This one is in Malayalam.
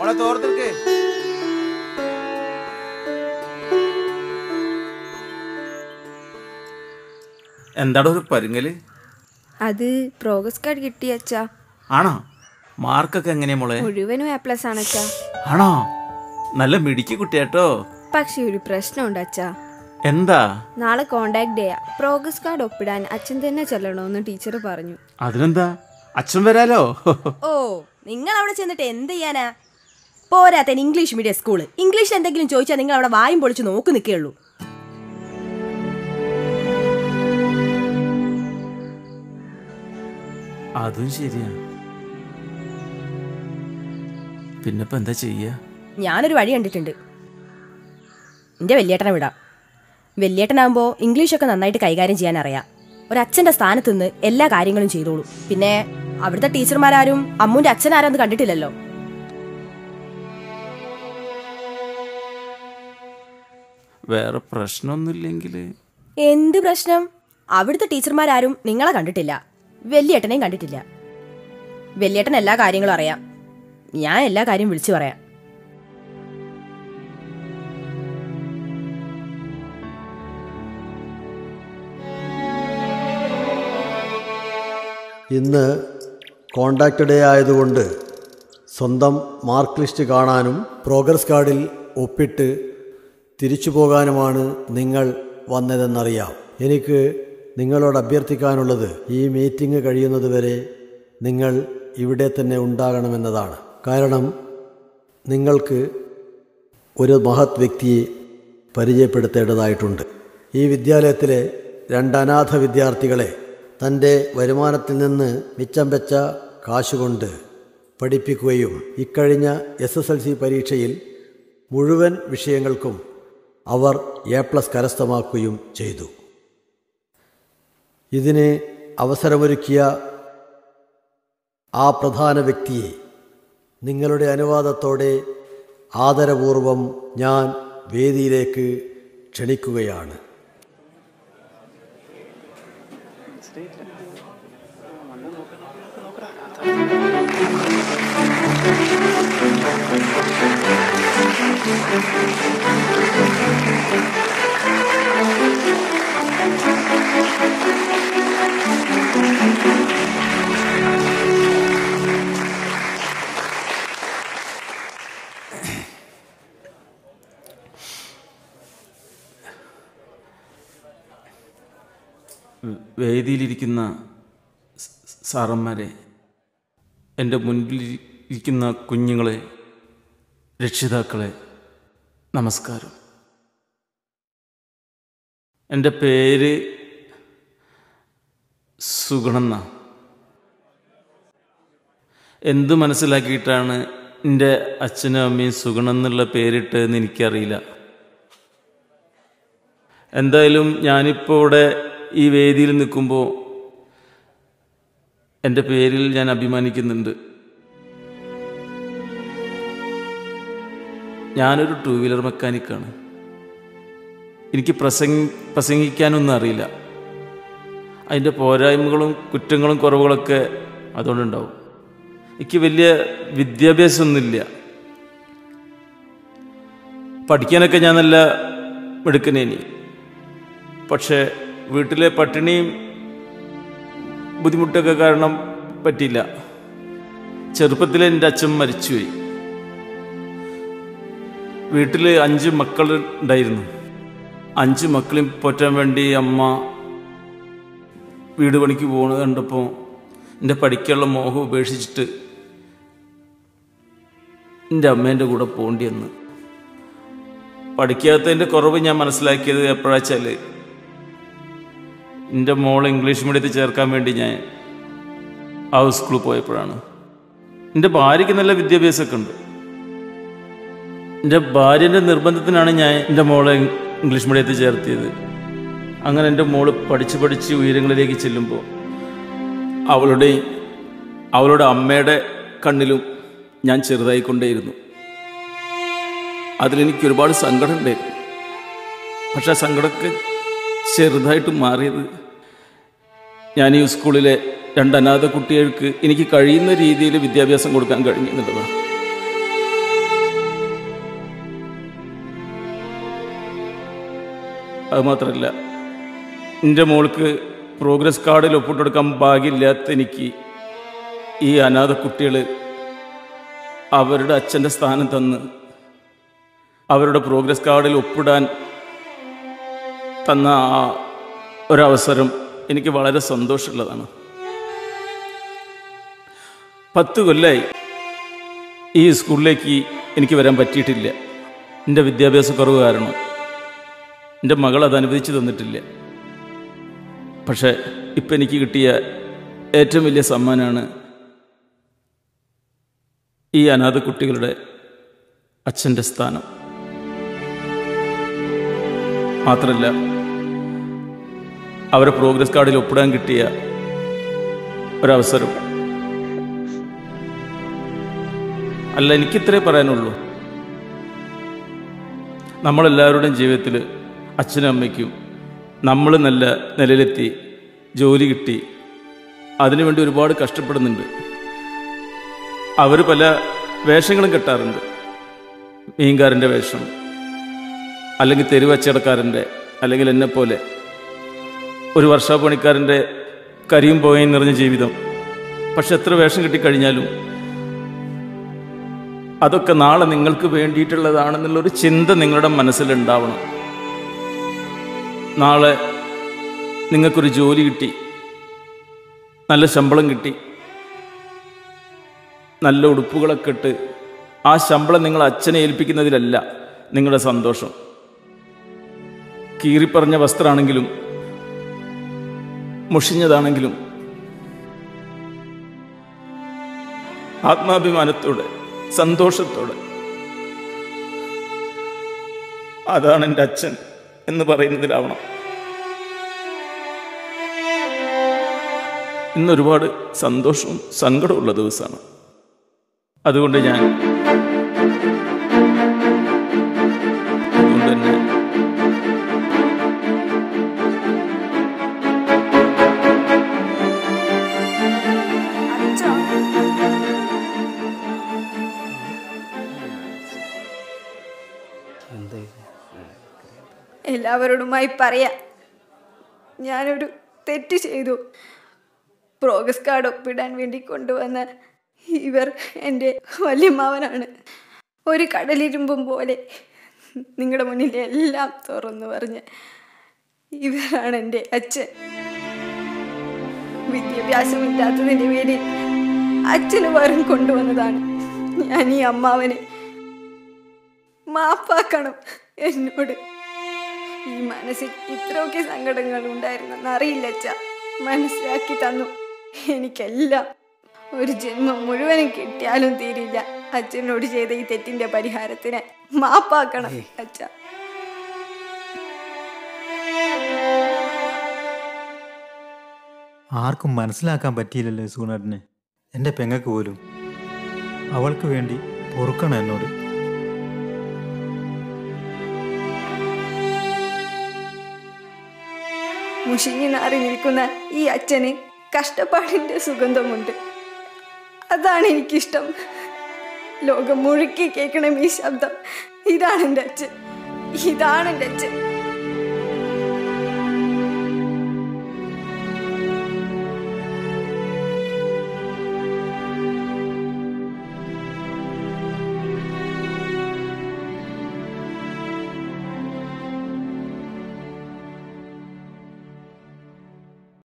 മോളെ തോർത്തെടുക്കേ. എന്താടോ ഒരു പരുങ്ങല്? അത് പ്രോഗ്രസ് കാർഡ് കിട്ടി അച്ഛാ. ആണോ? മാർക്കൊക്കെ എങ്ങനെയാ മോളെ? മുഴുവനും A+ ആണ് അച്ഛാ. ആണോ? നല്ല മിടുക്കി കുട്ടിയാട്ടോ. പക്ഷെ ഒരു പ്രശ്നമുണ്ട് അച്ഛാ. എന്താ? നാളെ കോണ്ടാക്ട് ഡേയാ. പ്രോഗ്രസ് കാർഡ് ഒപ്പിടാൻ അച്ഛൻ തന്നെ ചെല്ലണമെന്ന് ടീച്ചർ പറഞ്ഞു. അതിനെന്താ, അച്ഛൻ വരാലോ. ഓ, നിങ്ങൾ അവിടെ ചെന്നിട്ട് എന്ത് ചെയ്യാനാ? പോരാത്തൻ ഇംഗ്ലീഷ് മീഡിയം സ്കൂള്. ഇംഗ്ലീഷിൽ എന്തെങ്കിലും ചോദിച്ചാൽ നിങ്ങൾ അവിടെ വായും പൊളിച്ച് നോക്കി നിൽക്കുകയുള്ളൂ. അതും ശരിയാ. പിന്നിപ്പോ എന്താ ചെയ്യാ? ഞാനൊരു വഴി കണ്ടിട്ടുണ്ട്. എൻ്റെ വല്യേട്ടനെ വിടാം. വല്യേട്ടനാകുമ്പോൾ ഇംഗ്ലീഷൊക്കെ നന്നായിട്ട് കൈകാര്യം ചെയ്യാൻ അറിയാം. ഒരച്ഛൻ്റെ സ്ഥാനത്ത് നിന്ന് എല്ലാ കാര്യങ്ങളും ചെയ്തോളൂ. പിന്നെ അവിടുത്തെ ടീച്ചർമാരാരും അമ്മൂൻ്റെ അച്ഛനാരാന്ന് കണ്ടിട്ടില്ലല്ലോ. വേറെ പ്രശ്നമൊന്നുമില്ലെങ്കിൽ. എന്ത് പ്രശ്നം? അവിടുത്തെ ടീച്ചർമാരാരും നിങ്ങളെ കണ്ടിട്ടില്ല, വല്യേട്ടനെയും കണ്ടിട്ടില്ല. വല്യേട്ടൻ എല്ലാ കാര്യങ്ങളും അറിയാം. ഞാൻ എല്ലാ കാര്യം വിളിച്ചു പറയാം. ഇന്ന് കോണ്ടാക്ട് ഡേ ആയതുകൊണ്ട് സ്വന്തം മാർക്ക് ലിസ്റ്റ് കാണാനും പ്രോഗ്രസ് കാർഡിൽ ഒപ്പിട്ട് തിരിച്ചു പോകാനുമാണ് നിങ്ങൾ വന്നതെന്നറിയാം. എനിക്ക് നിങ്ങളോട് അഭ്യർത്ഥിക്കാനുള്ളത് ഈ മീറ്റിംഗ് കഴിയുന്നതുവരെ നിങ്ങൾ ഇവിടെ തന്നെ ഉണ്ടാകണമെന്നതാണ്. കാരണം നിങ്ങൾക്ക് ഒരു മഹത് വ്യക്തിയെ പരിചയപ്പെടുത്തേണ്ടതായിട്ടുണ്ട്. ഈ വിദ്യാലയത്തിലെ 2 അനാഥ വിദ്യാർത്ഥികളെ തൻ്റെ വരുമാനത്തിൽ നിന്ന് മിച്ചം വെച്ച കാശുകൊണ്ട് പഠിപ്പിക്കുകയും ഇക്കഴിഞ്ഞ SSLC പരീക്ഷയിൽ മുഴുവൻ വിഷയങ്ങൾക്കും അവർ A+ കരസ്ഥമാക്കുകയും ചെയ്തു. ഇതിന് അവസരമൊരുക്കിയ ആ പ്രധാന വ്യക്തിയെ നിങ്ങളുടെ അനുവാദത്തോടെ ആദരപൂർവം ഞാൻ വേദിയിലേക്ക് ക്ഷണിക്കുകയാണ്. വേദിയിലിരിക്കുന്ന സാറന്മാരെ, എൻ്റെ മുൻപിലിരിക്കുന്ന കുഞ്ഞുങ്ങളെ, രക്ഷിതാക്കളെ, നമസ്കാരം. എൻ്റെ പേര് സുഗുണെന്ന. എന്തു മനസ്സിലാക്കിയിട്ടാണ് എൻ്റെ അച്ഛനും അമ്മയും സുഗുണെന്നുള്ള പേരിട്ടതെന്ന് എനിക്കറിയില്ല. എന്തായാലും ഞാനിപ്പോൾ ഇവിടെ ഈ വേദിയിൽ നിൽക്കുമ്പോൾ എൻ്റെ പേരിൽ ഞാൻ അഭിമാനിക്കുന്നുണ്ട്. ഞാനൊരു 2 വീലർ മെക്കാനിക്കാണ്. എനിക്ക് പ്രസംഗിക്കാനൊന്നും അറിയില്ല. അതിൻ്റെ പോരായ്മകളും കുറ്റങ്ങളും കുറവുകളൊക്കെ അതുകൊണ്ടുണ്ടാവും. എനിക്ക് വലിയ വിദ്യാഭ്യാസമൊന്നുമില്ല. പഠിക്കാനൊക്കെ ഞാൻ നല്ല മിടുക്കനേനി. പക്ഷേ വീട്ടിലെ പട്ടിണിയും ബുദ്ധിമുട്ടൊക്കെ കാരണം പറ്റിയില്ല. ചെറുപ്പത്തിൽ എൻ്റെ അച്ഛൻ മരിച്ചുപോയി. വീട്ടിൽ 5 മക്കൾ ഉണ്ടായിരുന്നു. 5 മക്കളെയും പോറ്റാൻ വേണ്ടി അമ്മ വീട് പണിക്ക് പോകുന്നത് കണ്ടപ്പോൾ എൻ്റെ പഠിക്കാനുള്ള മോഹം ഉപേക്ഷിച്ചിട്ട് എൻ്റെ അമ്മേൻ്റെ കൂടെ പോകേണ്ടി വന്നു. പഠിക്കാത്തതിൻ്റെ കുറവ് ഞാൻ മനസ്സിലാക്കിയത് എപ്പോഴാണെന്ന് വെച്ചാൽ, എൻ്റെ മോളെ ഇംഗ്ലീഷ് മീഡിയത്തിൽ ചേർക്കാൻ വേണ്ടി ഞാൻ ആ സ്കൂളിൽ പോയപ്പോഴാണ്. എൻ്റെ ഭാര്യയ്ക്ക് നല്ല വിദ്യാഭ്യാസമൊക്കെ ഉണ്ട്. എൻ്റെ ഭാര്യൻ്റെ നിർബന്ധത്തിനാണ് ഞാൻ എൻ്റെ മോളെ ഇംഗ്ലീഷ് മീഡിയത്തിൽ ചേർത്തിയത്. അങ്ങനെ എൻ്റെ മോള് പഠിച്ച് ഉയരങ്ങളിലേക്ക് ചെല്ലുമ്പോൾ അവളുടെ അമ്മയുടെ കണ്ണിലും ഞാൻ ചെറുതായിക്കൊണ്ടേയിരുന്നു. അതിലെനിക്ക് ഒരുപാട് സങ്കടം ഉണ്ടായിരുന്നു. പക്ഷെ ആ സങ്കടമൊക്കെ ചെറുതായിട്ട് മാറിയത് ഞാൻ ഈ സ്കൂളിലെ 2 അനാഥ കുട്ടികൾക്ക് എനിക്ക് കഴിയുന്ന രീതിയിൽ വിദ്യാഭ്യാസം കൊടുക്കാൻ കഴിഞ്ഞു എന്നുള്ളതാണ്. അതുമാത്രമല്ല, എൻ്റെ മോൾക്ക് പ്രോഗ്രസ് കാർഡിൽ ഒപ്പിട്ട് കൊടുക്കാൻ ഭാഗ്യമില്ലാത്ത എനിക്ക് ഈ അനാഥ കുട്ടികൾ അവരുടെ അച്ഛൻ്റെ സ്ഥാനം തന്ന് അവരുടെ പ്രോഗ്രസ് കാർഡിൽ ഒപ്പിടാൻ തന്ന ആ ഒരവസരം എനിക്ക് വളരെ സന്തോഷമുള്ളതാണ്. 10 കൊല്ലമായി ഈ സ്കൂളിലേക്ക് എനിക്ക് വരാൻ പറ്റിയിട്ടില്ല. എൻ്റെ വിദ്യാഭ്യാസ കുറവ് കാരണം എൻ്റെ മകൾ അത് അനുവദിച്ചു തന്നിട്ടില്ല. പക്ഷേ ഇപ്പം എനിക്ക് കിട്ടിയ ഏറ്റവും വലിയ സമ്മാനമാണ് ഈ അനാഥ കുട്ടികളുടെ അച്ഛൻ്റെ സ്ഥാനം. മാത്രമല്ല, അവരെ പ്രോഗ്രസ് കാർഡിൽ ഒപ്പിടാൻ കിട്ടിയ ഒരവസരം. അല്ല, എനിക്കിത്രേ പറയാനുള്ളൂ. നമ്മളെല്ലാവരുടെയും ജീവിതത്തിൽ അച്ഛനും അമ്മയ്ക്കും നമ്മൾ നല്ല നിലയിലെത്തി ജോലി കിട്ടി അതിനുവേണ്ടി ഒരുപാട് കഷ്ടപ്പെടുന്നുണ്ട്. അവർ പല വേഷങ്ങളും കെട്ടാറുണ്ട്. മീൻകാരൻ്റെ വേഷം, അല്ലെങ്കിൽ തെരുവച്ചടക്കാരൻ്റെ, അല്ലെങ്കിൽ എന്നെപ്പോലെ ഒരു വർഷാപ്പണിക്കാരൻ്റെ കരിയും പോയും നിറഞ്ഞ ജീവിതം. പക്ഷെ എത്ര വേഷം കിട്ടിക്കഴിഞ്ഞാലും അതൊക്കെ നാളെ നിങ്ങൾക്ക് വേണ്ടിയിട്ടുള്ളതാണെന്നുള്ളൊരു ചിന്ത നിങ്ങളുടെ മനസ്സിലുണ്ടാവണം. നാളെ നിങ്ങൾക്കൊരു ജോലി കിട്ടി, നല്ല ശമ്പളം കിട്ടി, നല്ല ഉടുപ്പുകളൊക്കെ ഇട്ട് ആ ശമ്പളം നിങ്ങൾ അച്ഛനെ ഏൽപ്പിക്കുന്നതിലല്ല നിങ്ങളുടെ സന്തോഷം. കീറിപ്പറഞ്ഞ വസ്ത്രമാണെങ്കിലും മുഷിഞ്ഞതാണെങ്കിലും ആത്മാഭിമാനത്തോടെ സന്തോഷത്തോടെ അതാണ് എൻ്റെ അച്ഛൻ എന്ന് പറയുന്നതിലാവണം. ഇന്നൊരുപാട് സന്തോഷവും സങ്കടമുള്ള ദിവസമാണ്. അതുകൊണ്ട് തന്നെ എല്ലാവരോടുമായി പറയാം, ഞാനൊരു തെറ്റ് ചെയ്തു. പ്രോഗ്രസ് കാർഡ് ഒപ്പിടാൻ വേണ്ടി കൊണ്ടുവന്ന ഇവർ എൻ്റെ വല്യമ്മാവനാണ്. ഒരു കടലിരുമ്പും പോലെ നിങ്ങളുടെ മുന്നിൽ എല്ലാം തുറന്നു പറഞ്ഞ് ഇവരാണ് എൻ്റെ അച്ഛൻ. വിദ്യാഭ്യാസമില്ലാത്തതിൻ്റെ പേരിൽ അച്ഛന് വരം കൊണ്ടുവന്നതാണ് ഞാൻ. ഈ അമ്മാവനെ മാപ്പാക്കണം എന്നോട്. ഈ മനസ്സിൽ ഇത്രയൊക്കെ സങ്കടങ്ങൾ ഉണ്ടായിരുന്നെന്ന് അറിയില്ല അച്ഛ. മനസ്സിലാക്കി തന്നു. എനിക്കെല്ലാം ഒരു ജന്മം മുഴുവനും കിട്ടിയാലും തീരില്ല. അച്ഛനോട് ചെയ്ത ഈ തെറ്റിന്റെ പരിഹാരത്തിന് മാപ്പാക്കണം അച്ഛ. ആർക്കും മനസ്സിലാക്കാൻ പറ്റിയില്ലല്ലോ സൂണറിന്, എൻ്റെ പെങ്ങൾക്ക് പോലും. അവൾക്ക് വേണ്ടി പൊറുക്കണം എന്നോട്. മുഷിഞ്ഞു നാറി നിൽക്കുന്ന ഈ അച്ഛന് കഷ്ടപ്പാടിന്റെ സുഗന്ധമുണ്ട്. അതാണ് എനിക്കിഷ്ടം. ലോകം മുഴുക്കി കേൾക്കണം ഈ ശബ്ദം. ഇതാണ് എൻ്റെ അച്ഛൻ, ഇതാണ് എൻ്റെ അച്ഛൻ.